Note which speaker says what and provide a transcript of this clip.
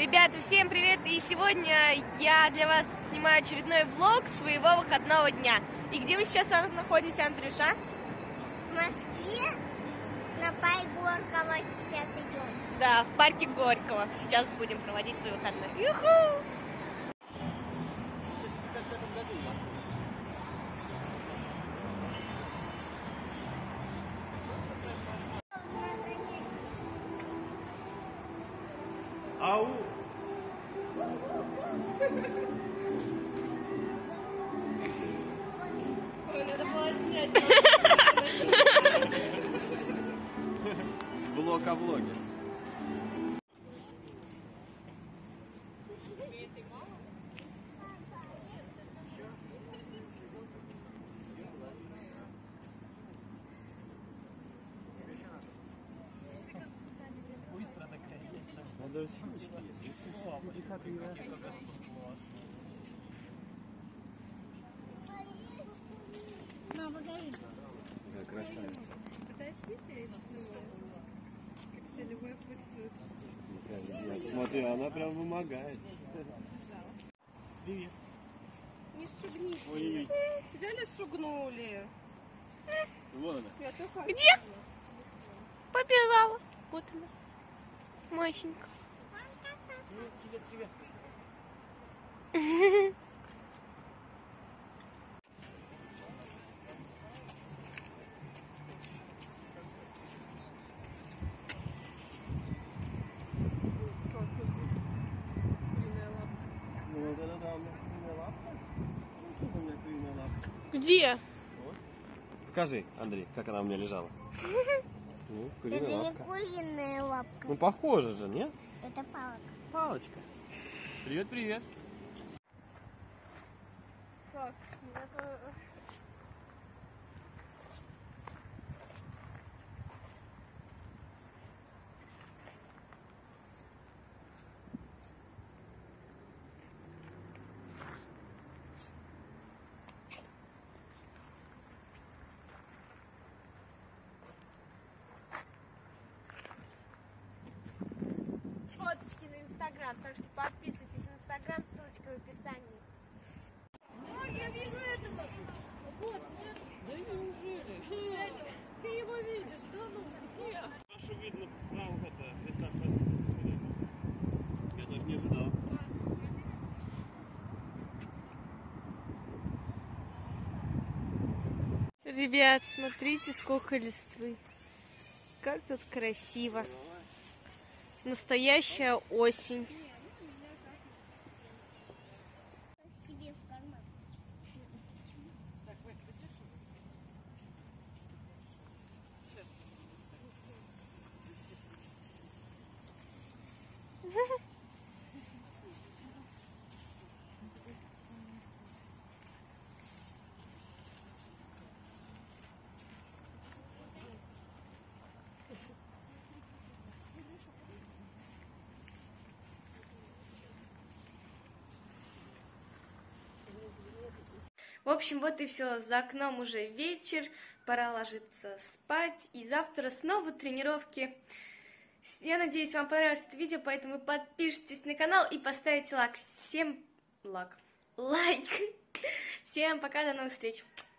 Speaker 1: Ребята, всем привет! И сегодня я для вас снимаю очередной влог своего выходного дня. И где мы сейчас находимся, Андрюша?
Speaker 2: В Москве на парк Горького сейчас идем.
Speaker 1: Да, в парке Горького. Сейчас будем проводить свой выходной. Юху!
Speaker 3: Ау!
Speaker 1: Ой, надо было снять.
Speaker 3: Влог о влоге. Надо сумочки есть.
Speaker 2: Мама, погоди.
Speaker 3: Да, красавица.
Speaker 4: Подождите, я сейчас как все любопытствуют.
Speaker 3: Смотри, она прям вымогает. Привет.
Speaker 4: Не шугните.
Speaker 3: Ой,
Speaker 4: Взяли, шугнули.
Speaker 3: вон она.
Speaker 4: Я только...
Speaker 1: Где? Побежала. Вот она. Масенька.
Speaker 3: Привет, привет. Ну вот это да, у меня куриная лапка. Ну, тут у меня куриная лапка.
Speaker 1: Где?
Speaker 3: Вот. Покажи, Андрей, как она у меня лежала. Ну,
Speaker 2: Это
Speaker 3: куриная
Speaker 2: не
Speaker 3: лапка.
Speaker 2: куриная лапка,
Speaker 3: Ну, похоже же, нет?
Speaker 2: это палка.
Speaker 3: Палочка. Привет, привет.
Speaker 4: Так, это...
Speaker 1: Фоточки на Инстаграм, так что подписывайтесь на Инстаграм, ссылочка в описании.
Speaker 4: Ой, я вижу этого. Вот, да неужели? Ты его видишь? Да ну, где?
Speaker 3: Хорошо видно прям это Христа Спасителя смотрели. Я даже не ожидал.
Speaker 1: Ребят, смотрите, сколько листвы. Как тут красиво. Настоящая осень.
Speaker 2: Себе в карман.
Speaker 1: В общем, вот и все. За окном уже вечер, пора ложиться спать. И завтра снова тренировки. Я надеюсь, вам понравилось это видео, поэтому подпишитесь на канал и поставите лайк. Всем лайк. Всем пока, до новых встреч.